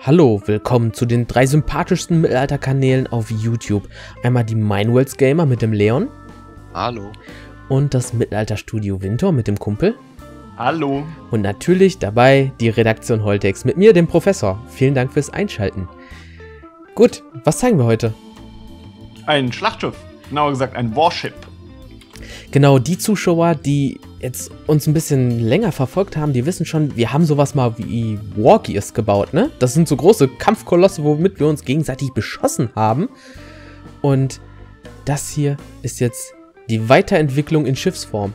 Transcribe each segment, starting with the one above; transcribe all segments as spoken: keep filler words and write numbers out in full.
Hallo, willkommen zu den drei sympathischsten Mittelalter-Kanälen auf YouTube. Einmal die Mindworlds Gamer mit dem Leon. Hallo. Und das Mittelalter-Studio Winter mit dem Kumpel. Hallo. Und natürlich dabei die Redaktion Holtex mit mir, dem Professor. Vielen Dank fürs Einschalten. Gut, was zeigen wir heute? Ein Schlachtschiff. Genauer gesagt ein Warship. Genau, die Zuschauer, die jetzt uns ein bisschen länger verfolgt haben, die wissen schon, wir haben sowas mal wie Wargears gebaut, ne? Das sind so große Kampfkolosse, womit wir uns gegenseitig beschossen haben. Und das hier ist jetzt die Weiterentwicklung in Schiffsform.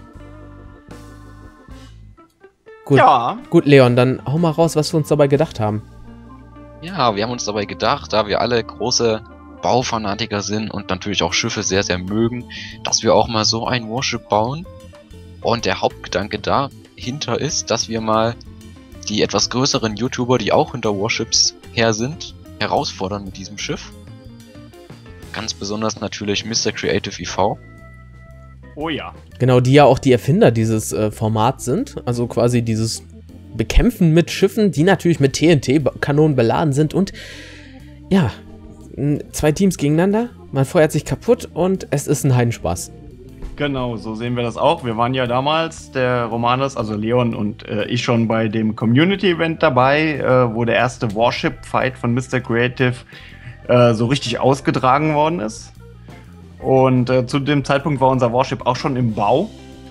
Gut, Ja. Gut, Leon, dann hau mal raus, was wir uns dabei gedacht haben. Ja, wir haben uns dabei gedacht, da wir alle große Baufanatiker sind und natürlich auch Schiffe sehr, sehr mögen, dass wir auch mal so ein Warship bauen. Und der Hauptgedanke dahinter ist, dass wir mal die etwas größeren YouTuber, die auch hinter Warships her sind, herausfordern mit diesem Schiff. Ganz besonders natürlich Mister Creative I V. Oh ja. Genau, die ja auch die Erfinder dieses äh, Formats sind. Also quasi dieses Bekämpfen mit Schiffen, die natürlich mit T N T-Kanonen beladen sind. Und ja, zwei Teams gegeneinander, man feuert sich kaputt und es ist ein Heidenspaß. Genau, so sehen wir das auch. Wir waren ja damals, der Romanes, also Leon und äh, ich schon bei dem Community-Event dabei, äh, wo der erste Warship-Fight von Mister Creative äh, so richtig ausgetragen worden ist. Und äh, zu dem Zeitpunkt war unser Warship auch schon im Bau.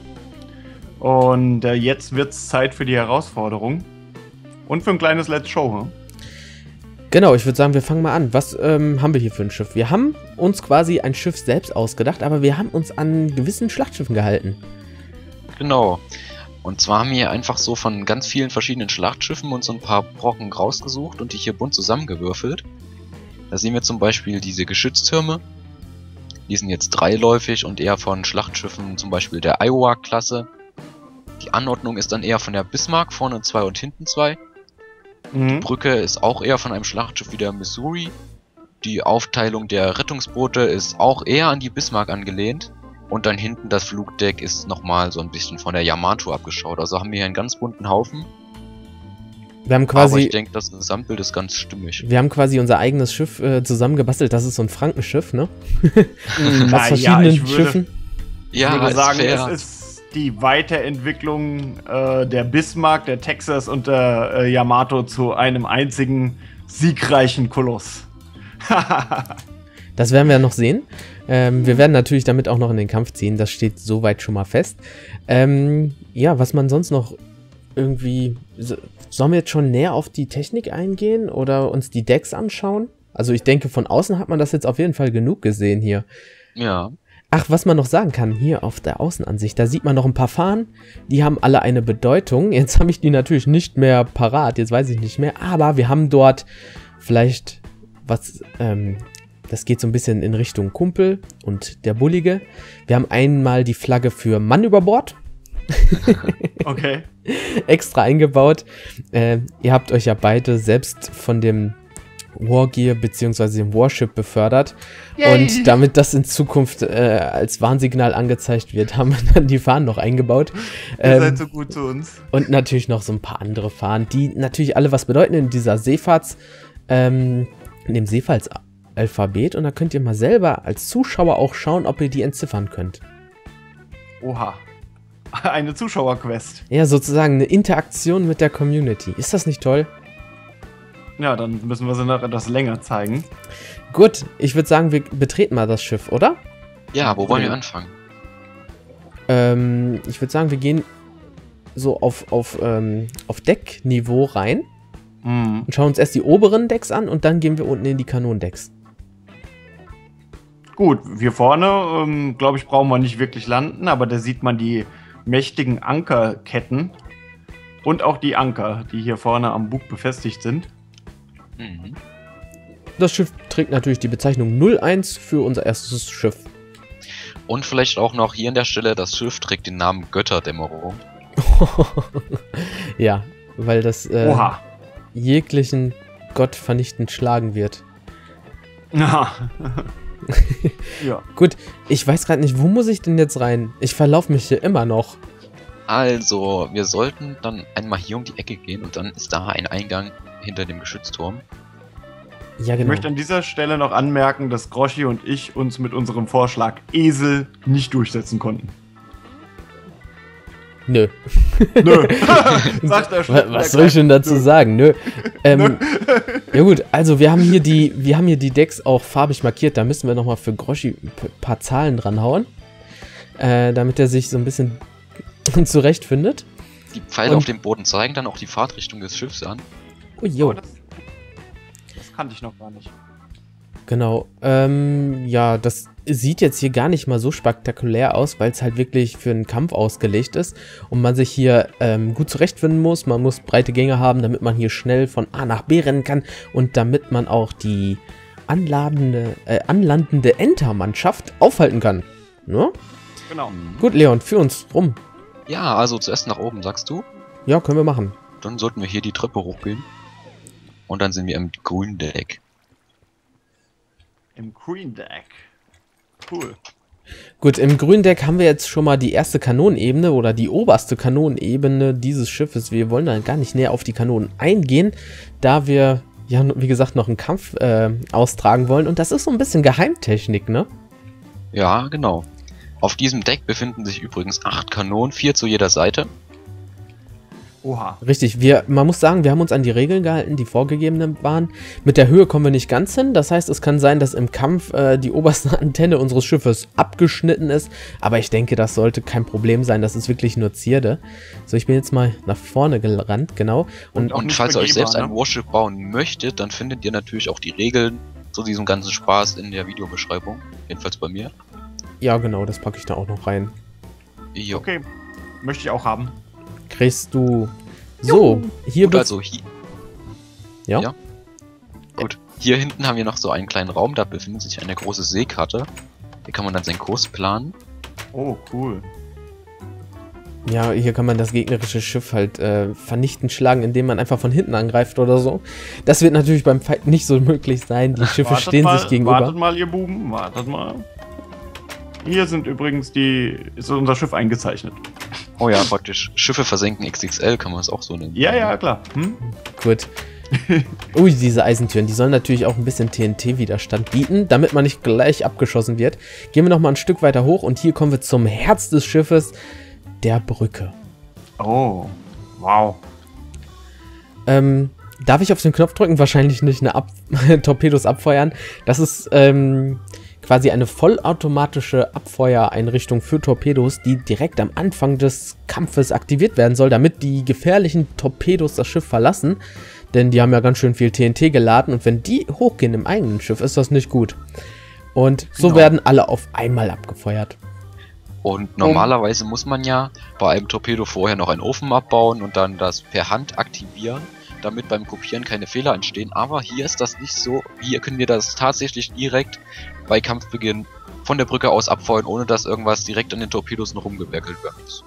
Und äh, jetzt wird es Zeit für die Herausforderung. Und für ein kleines Let's Show. Hm? Genau, ich würde sagen, wir fangen mal an. Was ähm, haben wir hier für ein Schiff? Wir haben uns quasi ein Schiff selbst ausgedacht, aber wir haben uns an gewissen Schlachtschiffen gehalten. Genau. Und zwar haben wir einfach so von ganz vielen verschiedenen Schlachtschiffen uns so ein paar Brocken rausgesucht und die hier bunt zusammengewürfelt. Da sehen wir zum Beispiel diese Geschütztürme. Die sind jetzt dreiläufig und eher von Schlachtschiffen, zum Beispiel der Iowa-Klasse. Die Anordnung ist dann eher von der Bismarck, vorne zwei und hinten zwei. Mhm. Die Brücke ist auch eher von einem Schlachtschiff wie der Missouri. Die Aufteilung der Rettungsboote ist auch eher an die Bismarck angelehnt. Und dann hinten das Flugdeck ist nochmal so ein bisschen von der Yamato abgeschaut. Also haben wir hier einen ganz bunten Haufen. Wir haben quasi, Aber ich denke, das Gesamtbild ist ganz stimmig. wir haben quasi unser eigenes Schiff äh, zusammengebastelt. Das ist so ein Frankenschiff, ne? Na Aus ja, verschiedenen ich würde, Schiffen. ich Ja, würde ist sagen, fair. es ist die Weiterentwicklung äh, der Bismarck, der Texas und der äh, Yamato zu einem einzigen siegreichen Koloss. Das werden wir noch sehen. Ähm, wir werden natürlich damit auch noch in den Kampf ziehen. Das steht soweit schon mal fest. Ähm, ja, was man sonst noch irgendwie... So, sollen wir jetzt schon näher auf die Technik eingehen oder uns die Decks anschauen? Also ich denke, von außen hat man das jetzt auf jeden Fall genug gesehen hier. Ja. Ach, was man noch sagen kann, hier auf der Außenansicht, da sieht man noch ein paar Fahnen, die haben alle eine Bedeutung. Jetzt habe ich die natürlich nicht mehr parat, jetzt weiß ich nicht mehr, aber wir haben dort vielleicht was, ähm, das geht so ein bisschen in Richtung Kumpel und der Bullige. Wir haben einmal die Flagge für Mann über Bord. Okay. Extra eingebaut. Äh, ihr habt euch ja beide selbst von dem Wargear bzw. dem Warship befördert. Yay. Und damit das in Zukunft äh, als Warnsignal angezeigt wird, haben wir dann die Fahnen noch eingebaut. Ihr Ähm, seid so gut zu uns. und natürlich noch so ein paar andere Fahnen, die natürlich alle was bedeuten in dieser Seefahrts, ähm, in dem Seefahrtsalphabet. Und da könnt ihr mal selber als Zuschauer auch schauen, ob ihr die entziffern könnt. Oha. Eine Zuschauerquest. Ja, sozusagen eine Interaktion mit der Community. Ist das nicht toll? Ja, dann müssen wir sie noch etwas länger zeigen. Gut, ich würde sagen, wir betreten mal das Schiff, oder? Ja, wo wollen wir Okay. anfangen? Ähm, ich würde sagen, wir gehen so auf, auf, ähm, auf Deckniveau rein Mhm. und schauen uns erst die oberen Decks an und dann gehen wir unten in die Kanonendecks. Gut, hier vorne, ähm, glaube ich, brauchen wir nicht wirklich landen, aber da sieht man die mächtigen Ankerketten und auch die Anker, die hier vorne am Bug befestigt sind. Mhm. Das Schiff trägt natürlich die Bezeichnung null eins für unser erstes Schiff. Und vielleicht auch noch hier an der Stelle, das Schiff trägt den Namen Götterdämmerung. Ja, weil das äh, Oha. jeglichen Gott vernichtend schlagen wird. Ja. Ja. Gut, ich weiß gerade nicht, wo muss ich denn jetzt rein? Ich verlaufe mich hier immer noch. Also, wir sollten dann einmal hier um die Ecke gehen und dann ist da ein Eingang hinter dem Geschützturm. Ja, Ich genau. möchte an dieser Stelle noch anmerken, dass Groschi und ich uns mit unserem Vorschlag Esel nicht durchsetzen konnten. Nö. Nö. Sagt er Was, was soll ich denn dazu Nö. sagen? Nö. Ähm, ja gut, also wir haben hier die, wir haben hier die Decks auch farbig markiert. Da müssen wir nochmal für Groschi ein paar Zahlen dranhauen, äh, damit er sich so ein bisschen zurechtfindet. Die Pfeile und auf dem Boden zeigen dann auch die Fahrtrichtung des Schiffs an. Oh, jo. Oh, das, das kannte ich noch gar nicht. Genau. Ähm, ja, das sieht jetzt hier gar nicht mal so spektakulär aus, weil es halt wirklich für einen Kampf ausgelegt ist und man sich hier ähm, gut zurechtfinden muss. Man muss breite Gänge haben, damit man hier schnell von A nach B rennen kann und damit man auch die anladende, äh, anlandende Entermannschaft aufhalten kann. Ne? Genau. Gut, Leon, führ uns rum. Ja, also zuerst nach oben, sagst du? Ja, können wir machen. Dann sollten wir hier die Treppe hochgehen. Und dann sind wir im grünen Deck. Im Green Deck. Cool. Gut, im grünen Deck haben wir jetzt schon mal die erste Kanonenebene oder die oberste Kanonenebene dieses Schiffes. Wir wollen dann gar nicht näher auf die Kanonen eingehen, da wir, ja, wie gesagt, noch einen Kampf äh, austragen wollen. Und das ist so ein bisschen Geheimtechnik, ne? Ja, genau. Auf diesem Deck befinden sich übrigens acht Kanonen, vier zu jeder Seite. Oha. Richtig, wir, man muss sagen, wir haben uns an die Regeln gehalten, die vorgegebenen waren. Mit der Höhe kommen wir nicht ganz hin. Das heißt, es kann sein, dass im Kampf äh, die oberste Antenne unseres Schiffes abgeschnitten ist. Aber ich denke, das sollte kein Problem sein. Das ist wirklich nur Zierde. So, ich bin jetzt mal nach vorne gerannt, genau. Und, Und falls ihr euch selbst ein Warship bauen möchtet, dann findet ihr natürlich auch die Regeln zu diesem ganzen Spaß in der Videobeschreibung. Jedenfalls bei mir. ja, genau, das packe ich da auch noch rein. Jo. Okay. Möchte ich auch haben. Kriegst du... So, hier... Gut, also hier... Ja? ja. Gut. Hier hinten haben wir noch so einen kleinen Raum, da befindet sich eine große Seekarte. Hier kann man dann seinen Kurs planen. Oh, cool. Ja, hier kann man das gegnerische Schiff halt äh, vernichtend schlagen, indem man einfach von hinten angreift oder so. Das wird natürlich beim Fight nicht so möglich sein. Die Schiffe Wartet stehen mal, sich gegenüber. Wartet mal, ihr Buben, wartet mal. Hier sind übrigens die... ist unser Schiff eingezeichnet. Oh ja, praktisch. Schiffe versenken X X L kann man es auch so nennen. Ja, ja, klar. Hm? Gut. Ui, diese Eisentüren, die sollen natürlich auch ein bisschen T N T-Widerstand bieten, damit man nicht gleich abgeschossen wird. Gehen wir nochmal ein Stück weiter hoch und hier kommen wir zum Herz des Schiffes, der Brücke. Oh, wow. Ähm, darf ich auf den Knopf drücken? Wahrscheinlich nicht eine Ab Torpedos abfeuern. Das ist ähm, quasi eine vollautomatische Abfeuereinrichtung für Torpedos, die direkt am Anfang des Kampfes aktiviert werden soll, damit die gefährlichen Torpedos das Schiff verlassen. Denn die haben ja ganz schön viel T N T geladen und wenn die hochgehen im eigenen Schiff, ist das nicht gut. Und so Genau. werden alle auf einmal abgefeuert. Und normalerweise um. muss man ja bei einem Torpedo vorher noch einen Ofen abbauen und dann das per Hand aktivieren, damit beim Kopieren keine Fehler entstehen. Aber hier ist das nicht so. Hier können wir das tatsächlich direkt bei Kampfbeginn von der Brücke aus abfeuern, ohne dass irgendwas direkt an den Torpedos noch rumgewerkelt werden muss.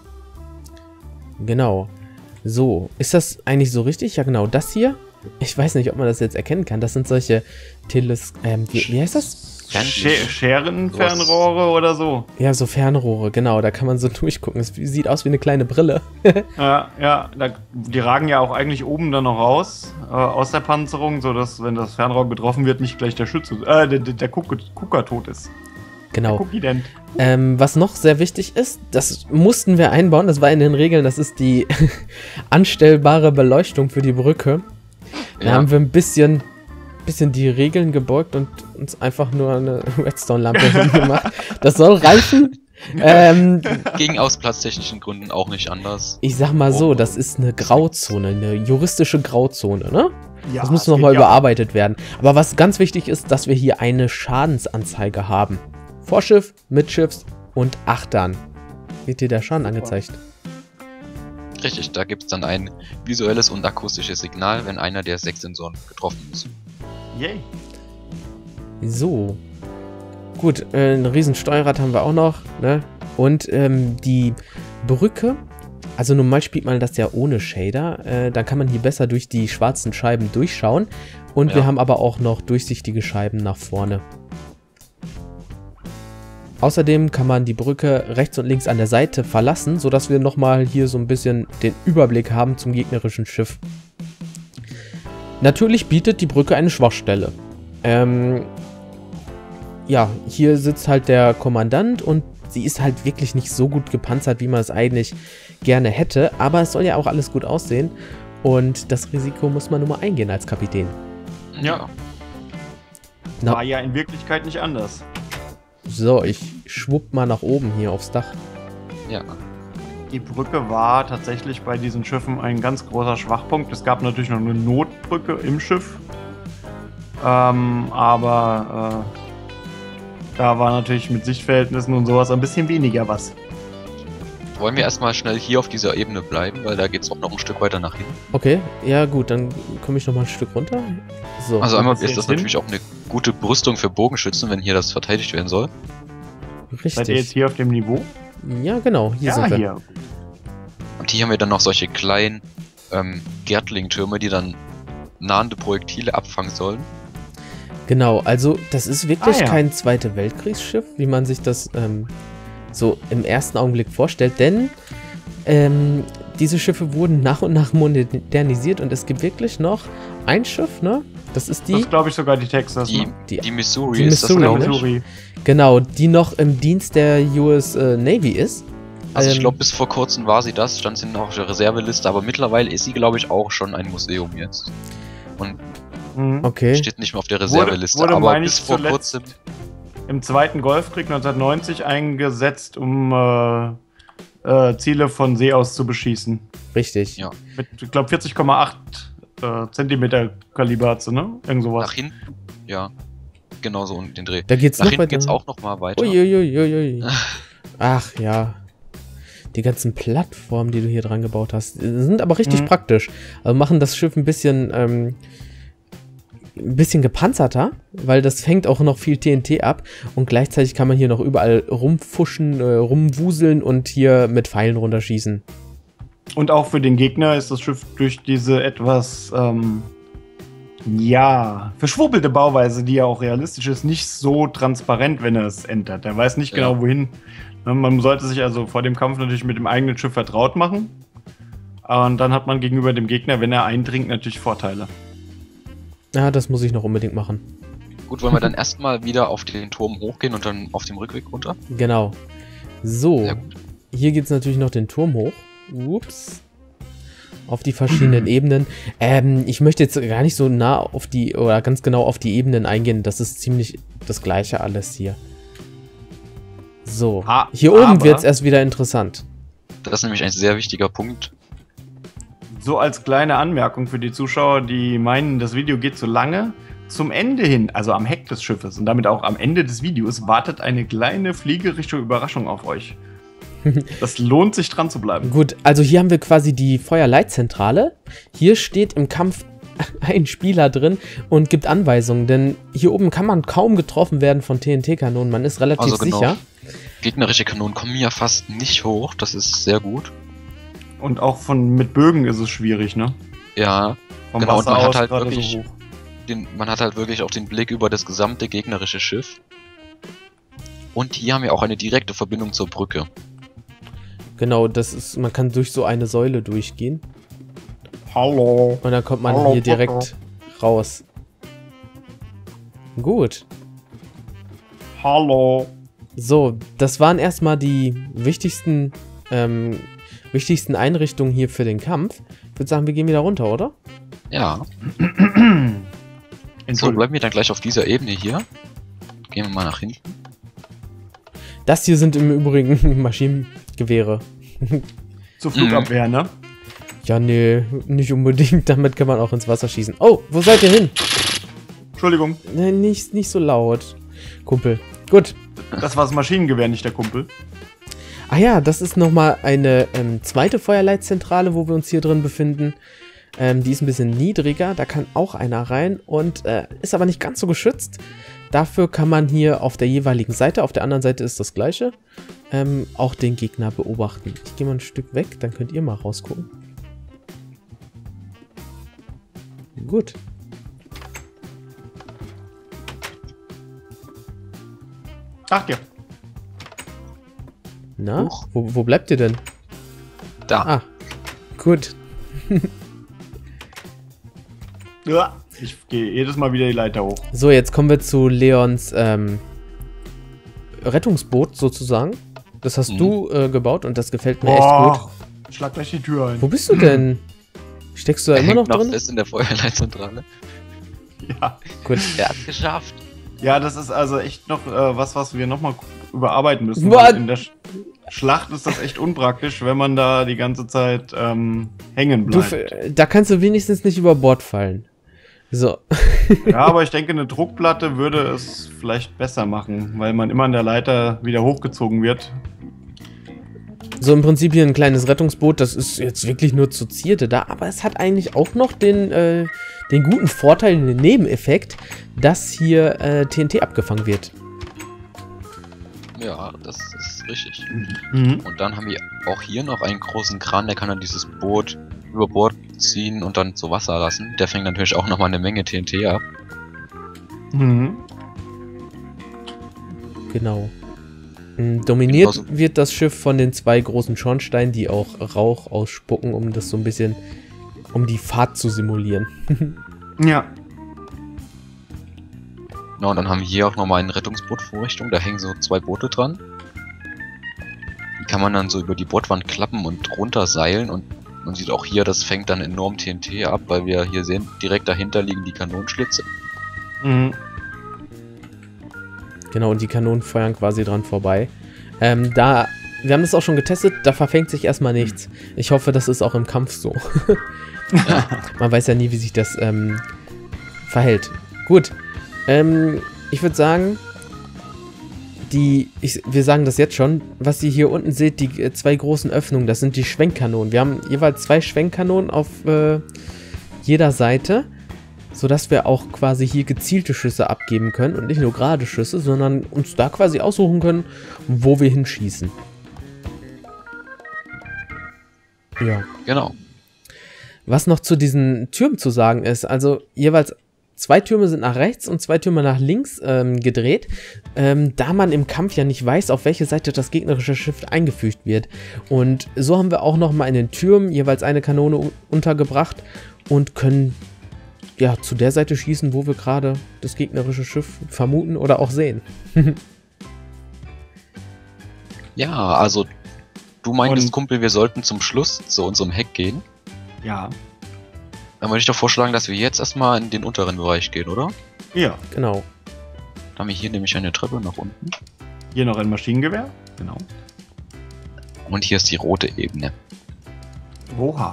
Genau. So, ist das eigentlich so richtig? Ja genau, das hier. Ich weiß nicht, ob man das jetzt erkennen kann. Das sind solche Teles... Ähm, wie, wie heißt das? Sch Scherenfernrohre oder so. Ja, so Fernrohre, genau. Da kann man so durchgucken. Es sieht aus wie eine kleine Brille. Ja, ja, da, die ragen ja auch eigentlich oben dann noch raus, äh, aus der Panzerung, sodass, wenn das Fernrohr getroffen wird, nicht gleich der Schütze, äh, der, der, der Gucker tot ist. Genau. Der Cookie-Dent. Ähm, was noch sehr wichtig ist, das mussten wir einbauen, das war in den Regeln, das ist die anstellbare Beleuchtung für die Brücke. Da Ja. haben wir ein bisschen, bisschen die Regeln gebeugt und uns einfach nur eine Redstone-Lampe gemacht. Das soll reichen. Ähm, Ging aus platztechnischen Gründen auch nicht anders. ich sag mal so, das ist eine Grauzone, eine juristische Grauzone, ne? Ja, Das muss es nochmal geht ja. überarbeitet werden. Aber was ganz wichtig ist, dass wir hier eine Schadensanzeige haben. Vorschiff, Mitschiffs und Achtern. Wird dir der Schaden Super. angezeigt? Richtig, da gibt es dann ein visuelles und akustisches Signal, wenn einer der sechs Sensoren getroffen ist. Yay. So. Gut, äh, ein riesen Steuerrad haben wir auch noch, ne? Und ähm, die Brücke, also normal spielt man das ja ohne Shader, äh, dann kann man hier besser durch die schwarzen Scheiben durchschauen. Und Ja. wir haben aber auch noch durchsichtige Scheiben nach vorne. Außerdem kann man die Brücke rechts und links an der Seite verlassen, sodass wir nochmal hier so ein bisschen den Überblick haben zum gegnerischen Schiff. Natürlich bietet die Brücke eine Schwachstelle. Ähm, ja, hier sitzt halt der Kommandant und sie ist halt wirklich nicht so gut gepanzert, wie man es eigentlich gerne hätte. Aber es soll ja auch alles gut aussehen. Und das Risiko muss man nun mal eingehen als Kapitän. Ja. Na, War ja in Wirklichkeit nicht anders. so, ich schwupp mal nach oben hier aufs Dach. Ja. Die Brücke war tatsächlich bei diesen Schiffen ein ganz großer Schwachpunkt. Es gab natürlich noch eine Notbrücke im Schiff. Ähm, aber äh, da war natürlich mit Sichtverhältnissen und sowas ein bisschen weniger was. Wollen wir erstmal schnell hier auf dieser Ebene bleiben, weil da geht es auch noch ein Stück weiter nach hinten. Okay, ja gut, dann komme ich noch mal ein Stück runter. So. Also einmal ist jetzt ist das hin? natürlich auch eine gute Brüstung für Bogenschützen, wenn hier das verteidigt werden soll. Richtig. Seid ihr jetzt hier auf dem Niveau? Ja, genau, hier ja, sind wir. hier. Und hier haben wir dann noch solche kleinen ähm, Gatling-Türme, die dann nahende Projektile abfangen sollen. Genau, also das ist wirklich Ah, ja. kein Zweite Weltkriegsschiff, wie man sich das ähm, so im ersten Augenblick vorstellt, denn ähm, diese Schiffe wurden nach und nach modernisiert und es gibt wirklich noch ein Schiff, ne? Das ist die, Das glaube ich sogar die Texas. Die, ne? die- die Missouri die ist das, Missouri, glaub ne? ich. Missouri. genau, die noch im Dienst der U S äh, Navy ist. Also ich Ähm, glaube, bis vor kurzem war sie das, stand sie noch auf der Reserveliste, aber mittlerweile ist sie, glaube ich, auch schon ein Museum jetzt. Und Mhm. Okay, steht nicht mehr auf der Reserveliste, wurde, aber meine bis ich, vor zuletzt kurzem... im Zweiten Golfkrieg neunzehnhundertneunzig eingesetzt, um äh, äh, Ziele von See aus zu beschießen. richtig. Ja. Mit, ich glaube, vierzig Komma acht äh, Zentimeter Kaliber hat sie, ne? Irgend sowas. Nach hinten, ja, genau so um den Dreh. Da geht's Nach noch hinten weiter. geht's auch noch mal weiter. Uiuiuiui. Ach ja. Die ganzen Plattformen, die du hier dran gebaut hast, sind aber richtig Mhm. praktisch. Also machen das Schiff ein bisschen, ähm, ein bisschen gepanzerter, weil das fängt auch noch viel T N T ab und gleichzeitig kann man hier noch überall rumfuschen, äh, rumwuseln und hier mit Pfeilen runterschießen. Und auch für den Gegner ist das Schiff durch diese etwas, ähm, ja, verschwurbelte Bauweise, die ja auch realistisch ist, nicht so transparent, wenn er es entert. Er weiß nicht Ja. genau, wohin. Man sollte sich also vor dem Kampf natürlich mit dem eigenen Schiff vertraut machen. Und dann hat man gegenüber dem Gegner, wenn er eindringt, natürlich Vorteile. Ja, das muss ich noch unbedingt machen. Gut, wollen wir dann erstmal wieder auf den Turm hochgehen und dann auf dem Rückweg runter? Genau. So, Sehr gut. hier geht es natürlich noch den Turm hoch. Ups. Auf die verschiedenen Ebenen. Ähm, ich möchte jetzt gar nicht so nah auf die, oder ganz genau auf die Ebenen eingehen. Das ist ziemlich das Gleiche alles hier. So, Ha, hier oben aber- wird es erst wieder interessant. Das ist nämlich ein sehr wichtiger Punkt. So als kleine Anmerkung für die Zuschauer, die meinen, das Video geht zu lange. Zum Ende hin, also am Heck des Schiffes und damit auch am Ende des Videos, wartet eine kleine fliegerische Überraschung auf euch. Das lohnt sich dran zu bleiben. Gut, also hier haben wir quasi die Feuerleitzentrale. Hier steht im Kampf ein Spieler drin und gibt Anweisungen, denn hier oben kann man kaum getroffen werden von T N T-Kanonen. Man ist relativ Also genau. sicher. Gegnerische Kanonen kommen ja fast nicht hoch, das ist sehr gut. Und auch von mit Bögen ist es schwierig, ne? Ja, Vom Genau, und man hat halt gerade wirklich- so hoch. den, man hat halt wirklich auch den Blick über das gesamte gegnerische Schiff. Und hier haben wir auch eine direkte Verbindung zur Brücke. Genau, das ist, man kann durch so eine Säule durchgehen. Hallo. Und dann kommt man Hallo, hier direkt raus. Gut. Hallo. So, das waren erstmal die wichtigsten, ähm, wichtigsten Einrichtungen hier für den Kampf. Ich würde sagen, wir gehen wieder runter, oder? Ja, so Entschuldigung. bleiben wir dann gleich auf dieser Ebene hier. Gehen wir mal nach hinten. Das hier sind im Übrigen Maschinengewehre. Zur Flugabwehr, ne? Ja, nee, nicht unbedingt. Damit kann man auch ins Wasser schießen. Oh, wo seid ihr hin? Entschuldigung, Nein, nicht, nicht so laut. Kumpel. Gut. das war das Maschinengewehr, nicht der Kumpel. Ah ja, das ist nochmal eine ähm, zweite Feuerleitzentrale, wo wir uns hier drin befinden. Ähm, die ist ein bisschen niedriger, da kann auch einer rein und äh, ist aber nicht ganz so geschützt. Dafür kann man hier auf der jeweiligen Seite, auf der anderen Seite ist das gleiche, ähm, auch den Gegner beobachten. Ich gehe mal ein Stück weg, dann könnt ihr mal rausgucken. Gut. Ach ja. Na, Huch. wo, wo bleibt ihr denn? Da. Ah, gut. Ja. Ich gehe jedes Mal wieder die Leiter hoch. So, jetzt kommen wir zu Leons ähm, Rettungsboot sozusagen. Das hast Mhm. du äh, gebaut und das gefällt mir Boah, echt gut. schlag gleich die Tür ein. Wo bist du denn? Steckst du da Er immer noch hängt noch drin? fest in der Feuerleitzentrale. Ja. Gut. Er hat's geschafft. Ja, das ist also echt noch äh, was, was wir nochmal überarbeiten müssen. What? weil In der Sch Schlacht ist das echt unpraktisch, wenn man da die ganze Zeit ähm, hängen Du, bleibt. f- da kannst du wenigstens nicht über Bord fallen. So. Ja, aber ich denke, eine Druckplatte würde es vielleicht besser machen, weil man immer an der Leiter wieder hochgezogen wird. So im Prinzip hier ein kleines Rettungsboot, das ist jetzt wirklich nur zur Zierde da, aber es hat eigentlich auch noch den, äh, den guten Vorteil, den Nebeneffekt, dass hier äh, T N T abgefangen wird. Ja, das ist richtig. Mhm. Und dann haben wir auch hier noch einen großen Kran, der kann dann dieses Boot über Bord ziehen und dann zu Wasser lassen. Der fängt natürlich auch nochmal eine Menge T N T ab. Mhm. Genau. Mm, Dominiert Genauso. wird das Schiff von den zwei großen Schornsteinen, die auch Rauch ausspucken, um das so ein bisschen, um die Fahrt zu simulieren. Ja. Ja, und dann haben wir hier auch nochmal eine Rettungsbootvorrichtung. Da hängen so zwei Boote dran. Die kann man dann so über die Bordwand klappen und runterseilen. Und man sieht auch hier, das fängt dann enorm T N T ab, weil wir hier sehen, direkt dahinter liegen die Kanonenschlitze. Mhm. Genau, und die Kanonen feuern quasi dran vorbei. Ähm, da, wir haben das auch schon getestet, da verfängt sich erstmal nichts. Ich hoffe, das ist auch im Kampf so. Man weiß ja nie, wie sich das ähm, verhält. Gut, ähm, ich würde sagen, die, ich, wir sagen das jetzt schon, was ihr hier unten seht, die äh, zwei großen Öffnungen, das sind die Schwenkkanonen. Wir haben jeweils zwei Schwenkkanonen auf äh, jeder Seite, sodass wir auch quasi hier gezielte Schüsse abgeben können und nicht nur gerade Schüsse, sondern uns da quasi aussuchen können, wo wir hinschießen. Ja. Genau. Was noch zu diesen Türmen zu sagen ist, also jeweils zwei Türme sind nach rechts und zwei Türme nach links ähm, gedreht, ähm, da man im Kampf ja nicht weiß, auf welche Seite das gegnerische Schiff eingefügt wird. Und so haben wir auch nochmal in den Türmen jeweils eine Kanone u- untergebracht und können ja zu der Seite schießen, wo wir gerade das gegnerische Schiff vermuten oder auch sehen. Ja, also du meintest, Und- Kumpel, wir sollten zum Schluss zu unserem Heck gehen. Ja. Dann würde ich doch vorschlagen, dass wir jetzt erstmal in den unteren Bereich gehen, oder? Ja. Genau. Dann haben wir hier nämlich eine Treppe nach unten. Hier noch ein Maschinengewehr. Genau. Und hier ist die rote Ebene. Oha.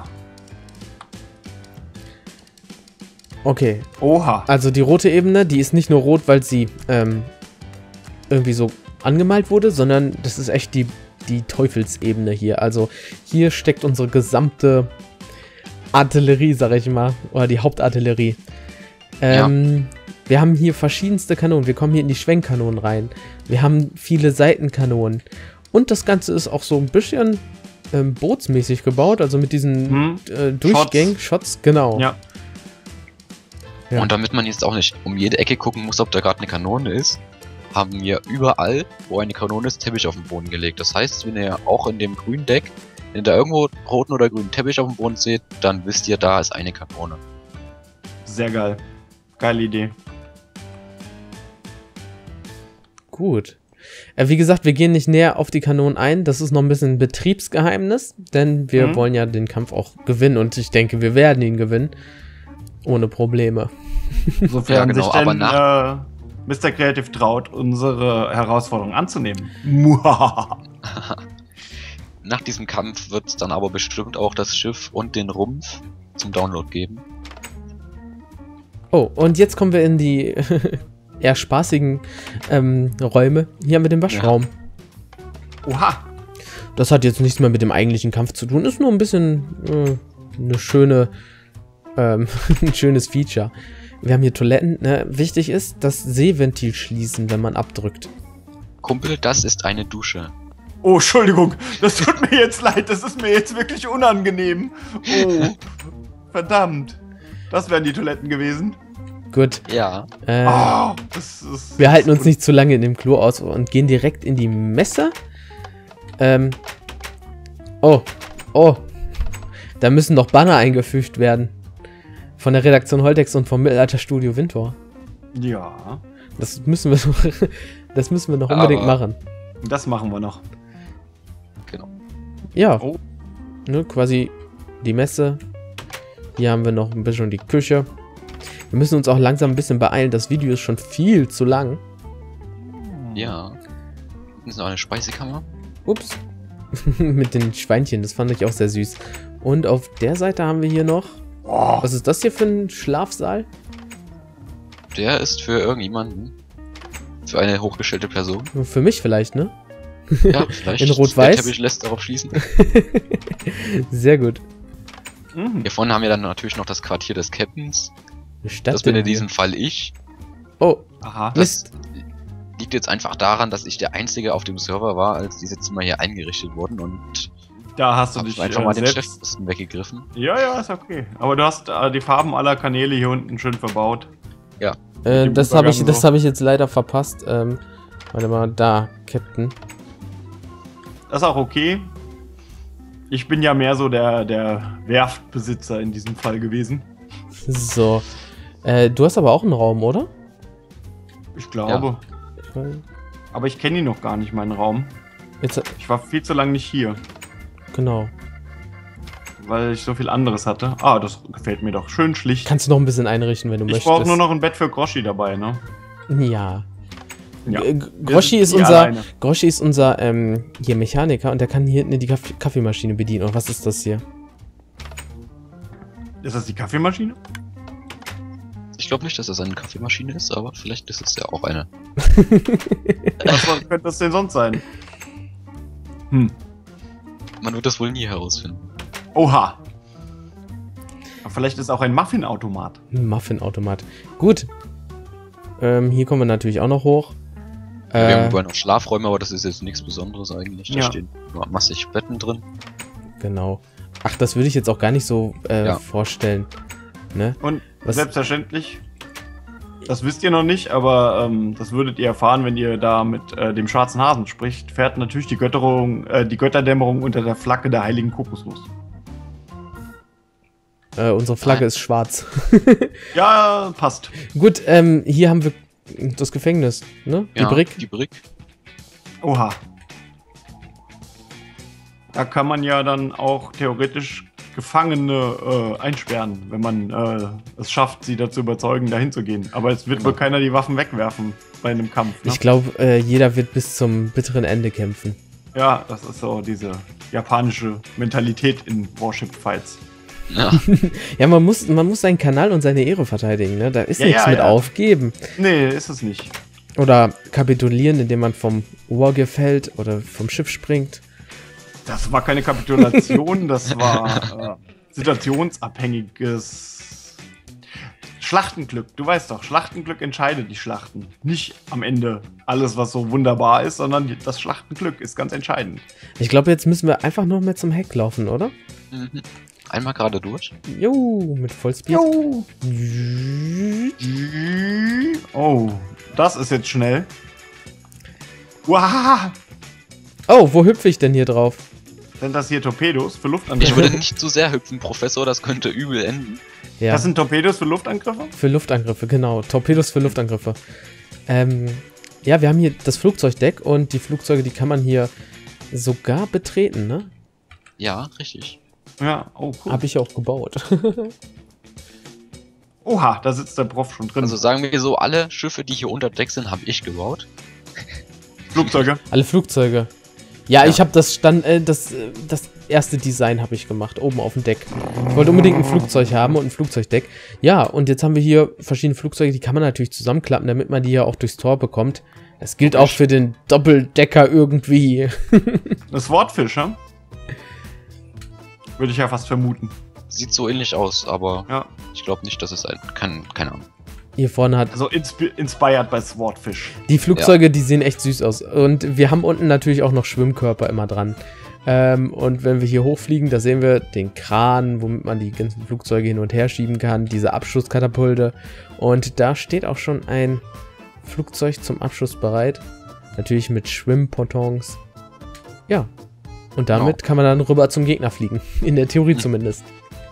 Okay, Oha. also die rote Ebene, die ist nicht nur rot, weil sie ähm, irgendwie so angemalt wurde, sondern das ist echt die, die Teufelsebene hier. Also hier steckt unsere gesamte Artillerie, sag ich mal, oder die Hauptartillerie. Ähm, wir haben hier verschiedenste Kanonen. Wir kommen hier in die Schwenkkanonen rein. Wir haben viele Seitenkanonen. Und das Ganze ist auch so ein bisschen ähm, bootsmäßig gebaut, also mit diesen Hm. äh, Durchgängen, Shots, genau. Ja. Ja. Und damit man jetzt auch nicht um jede Ecke gucken muss, ob da gerade eine Kanone ist, haben wir überall, wo eine Kanone ist, Teppich auf den Boden gelegt. Das heißt, wenn ihr auch in dem grünen Deck, wenn ihr da irgendwo roten oder grünen Teppich auf dem Boden seht, dann wisst ihr, da ist eine Kanone. Sehr geil. Geile Idee. Gut. Äh, wie gesagt, wir gehen nicht näher auf die Kanonen ein. Das ist noch ein bisschen ein Betriebsgeheimnis, denn wir Mhm. wollen ja den Kampf auch gewinnen und ich denke, wir werden ihn gewinnen. Ohne Probleme. Sofern Ja, genau, sich aber denn nach- äh, Mister Creative traut, unsere Herausforderung anzunehmen. Muhahaha. Nach diesem Kampf wird es dann aber bestimmt auch das Schiff und den Rumpf zum Download geben. Oh, und jetzt kommen wir in die eher spaßigen ähm, Räume. Hier haben wir den Waschraum. Oha. Das hat jetzt nichts mehr mit dem eigentlichen Kampf zu tun. Ist nur ein bisschen äh, eine schöne, ähm, ein schönes Feature. Wir haben hier Toiletten. Ne? Wichtig ist, das Seeventil schließen, wenn man abdrückt. Kumpel, das ist eine Dusche. Oh, Entschuldigung. Das tut mir jetzt leid. Das ist mir jetzt wirklich unangenehm. Oh. Verdammt. Das wären die Toiletten gewesen. Gut. Ja. Äh, Oh, das ist, wir halten uns nicht zu lange in dem Klo aus und gehen direkt in die Messe. Ähm. Oh. Oh. Da müssen noch Banner eingefügt werden. Von der Redaktion Holtex und vom Mittelalterstudio Wintor. Ja. Das müssen wir noch, das müssen wir noch unbedingt Aber- machen. Das machen wir noch. Genau. Ja, Oh. ne, quasi die Messe. Hier haben wir noch ein bisschen die Küche. Wir müssen uns auch langsam ein bisschen beeilen. Das Video ist schon viel zu lang. Ja. Hier ist noch eine Speisekammer. Ups. Mit den Schweinchen, das fand ich auch sehr süß. Und auf der Seite haben wir hier noch... Oh. Was ist das hier für ein Schlafsaal? Der ist für irgendjemanden. Für eine hochgestellte Person. Für mich vielleicht, ne? Ja, vielleicht. In Rot-Weiß? Der Teppich lässt darauf schließen. Sehr gut. Mhm. Hier vorne haben wir dann natürlich noch das Quartier des Captains. Eine Stadt Das bin in hier. diesem Fall ich. Oh, Aha. Das liegt jetzt einfach daran, dass ich der Einzige auf dem Server war, als diese Zimmer hier eingerichtet wurden und Da hast du hab dich ich einfach äh, mal den selbst... Chefposten weggegriffen. Ja, ja, ist okay. Aber du hast äh, die Farben aller Kanäle hier unten schön verbaut. äh, dem das habe ich, Übergang das so. habe ich jetzt leider verpasst. Ähm, warte mal, da, Captain. Das ist auch okay. Ich bin ja mehr so der, der Werftbesitzer in diesem Fall gewesen. So. Äh, du hast aber auch einen Raum, oder? Ich glaube. Äh, Aber ich kenne ihn noch gar nicht, meinen Raum. Jetzt, Ich war viel zu lange nicht hier, genau. weil ich so viel anderes hatte. Ah, das gefällt mir doch. Schön schlicht. Kannst du noch ein bisschen einrichten, wenn du Ich möchtest. brauche nur noch ein Bett für Groschi dabei, ne? Ja. Ja. G- G- Groschi Wir ist sind nie unser, alleine. Groschi ist unser, ähm, hier Mechaniker und der kann hier hinten die Kaff Kaffeemaschine bedienen. Und was ist das hier? Ist das die Kaffeemaschine? Ich glaube nicht, dass das eine Kaffeemaschine ist, aber vielleicht ist es ja auch eine. Was könnte das denn sonst sein? Hm. Man wird das wohl nie herausfinden. Oha. Aber vielleicht ist es auch ein Muffin-Automat. Ein Muffin-Automat. Gut. Ähm, hier kommen wir natürlich auch noch hoch. Wir Äh, haben überall noch Schlafräume, aber das ist jetzt nichts Besonderes eigentlich. Da Ja. stehen nur massig Betten drin. genau. Ach, das würde ich jetzt auch gar nicht so äh, Ja. vorstellen. Ne? Und Was- selbstverständlich, das wisst ihr noch nicht, aber ähm, das würdet ihr erfahren, wenn ihr da mit äh, dem schwarzen Hasen spricht, fährt natürlich die Götterung, äh, die Götterdämmerung unter der Flagge der heiligen Kokosnuss. Äh, unsere Flagge Nein. ist schwarz. Ja, passt. Gut, ähm, hier haben wir das Gefängnis, ne? Die Ja, Brick. Die Brick. Oha. Da kann man ja dann auch theoretisch Gefangene äh, einsperren, wenn man äh, es schafft, sie dazu überzeugen, dahin zu gehen. Aber es wird Genau. wohl keiner die Waffen wegwerfen bei einem Kampf. Ne? Ich glaube, äh, jeder wird bis zum bitteren Ende kämpfen. Ja, das ist so diese japanische Mentalität in Warship-Fights. Ja, Ja, man muss, man muss seinen Kanal und seine Ehre verteidigen, ne? Da ist Ja, nichts ja, mit ja. aufgeben. Nee, ist es nicht. Oder kapitulieren, indem man vom Wargear fällt oder vom Schiff springt. Das war keine Kapitulation, das war äh, situationsabhängiges Schlachtenglück. Du weißt doch, Schlachtenglück entscheidet die Schlachten. Nicht am Ende alles, was so wunderbar ist, sondern das Schlachtenglück ist ganz entscheidend. Ich glaube, jetzt müssen wir einfach noch mehr zum Heck laufen, oder? mhm. Einmal gerade durch. Jo, mit Vollspeed. Jo. Oh, das ist jetzt schnell. Wow. Oh, wo hüpfe ich denn hier drauf? Sind das hier Torpedos für Ich Luftangriffe? würde nicht zu sehr hüpfen, Professor, das könnte übel enden. Ja, Das sind Torpedos für Luftangriffe? für Luftangriffe, genau. Torpedos für Luftangriffe. Ähm, ja, wir haben hier das Flugzeugdeck und die Flugzeuge, die kann man hier sogar betreten, ne? Ja, richtig. Ja, oh cool. Habe ich auch gebaut. Oha, da sitzt der Prof schon drin. Also sagen wir so, alle Schiffe, die hier unter Deck sind, habe ich gebaut. Flugzeuge. Alle Flugzeuge. Ja, Ja. ich habe das Stand, äh, das, äh, das erste Design habe ich gemacht, oben auf dem Deck. Ich wollte unbedingt ein Flugzeug haben und ein Flugzeugdeck. Ja, und jetzt haben wir hier verschiedene Flugzeuge, die kann man natürlich zusammenklappen, damit man die ja auch durchs Tor bekommt. Das gilt auch für den Doppeldecker irgendwie. Das Wortfisch, ja? Würde ich ja fast vermuten. Sieht so ähnlich aus, aber Ja. ich glaube nicht, dass es ein. Kein, keine Ahnung. Hier vorne hat Also inspi inspired bei Swordfish. die Flugzeuge, die sehen echt süß aus. Und wir haben unten natürlich auch noch Schwimmkörper immer dran. Ähm, und wenn wir hier hochfliegen, da sehen wir den Kran, womit man die ganzen Flugzeuge hin und her schieben kann, diese Abschusskatapulte. Und da steht auch schon ein Flugzeug zum Abschuss bereit. Natürlich mit Schwimmpontons. Ja. Und damit kann man dann rüber zum Gegner fliegen. In der Theorie Hm. zumindest.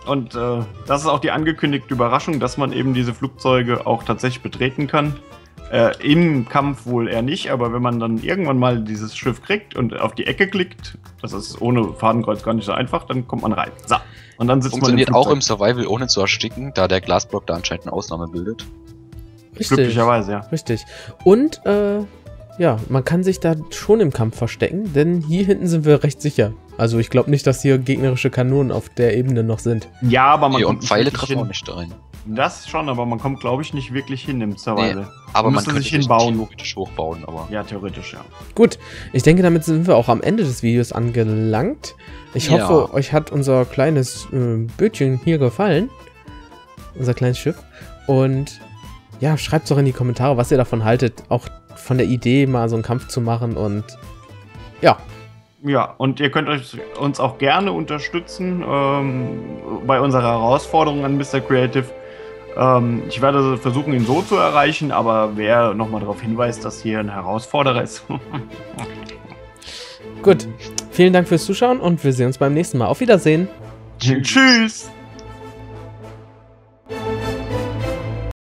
und äh, das ist auch die angekündigte Überraschung, dass man eben diese Flugzeuge auch tatsächlich betreten kann. Äh, Im Kampf wohl eher nicht, aber wenn man dann irgendwann mal dieses Schiff kriegt und auf die Ecke klickt, das ist ohne Fadenkreuz gar nicht so einfach, dann kommt man rein. So. Und dann sitzt Funktioniert man im auch im Survival ohne zu ersticken, da der Glasblock da anscheinend eine Ausnahme bildet. Richtig. Glücklicherweise, ja. Richtig. Und, äh, ja, man kann sich da schon im Kampf verstecken, denn hier hinten sind wir recht sicher. Also ich glaube nicht, dass hier gegnerische Kanonen auf der Ebene noch sind. Ja, aber man Nee, kommt und Pfeile nicht wirklich treffen auch hin. nicht rein. Das schon, aber man kommt, glaube ich, nicht wirklich hin im Survival. Nee, aber man müsste könnte sich sich hinbauen. theoretisch hochbauen, aber... Ja, theoretisch, ja. Gut, ich denke, damit sind wir auch am Ende des Videos angelangt. Ich Ja. hoffe, euch hat unser kleines äh, Bötchen hier gefallen. Unser kleines Schiff. Und ja, schreibt doch in die Kommentare, was ihr davon haltet. Auch von der Idee, mal so einen Kampf zu machen. Und ja, Ja, und ihr könnt euch, uns auch gerne unterstützen ähm, bei unserer Herausforderung an Mister Creative. Ähm, ich werde versuchen, ihn so zu erreichen, aber wer nochmal darauf hinweist, dass hier ein Herausforderer ist. gut. Vielen Dank fürs Zuschauen und wir sehen uns beim nächsten Mal. Auf Wiedersehen. Tschüss!